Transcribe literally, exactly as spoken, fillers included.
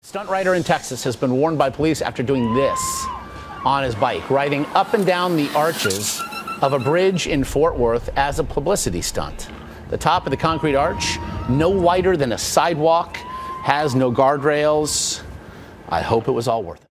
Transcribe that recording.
Stunt rider in Texas has been warned by police after doing this on his bike, riding up and down the arches of a bridge in Fort Worth as a publicity stunt. The top of the concrete arch, no wider than a sidewalk, has no guardrails. I hope it was all worth it.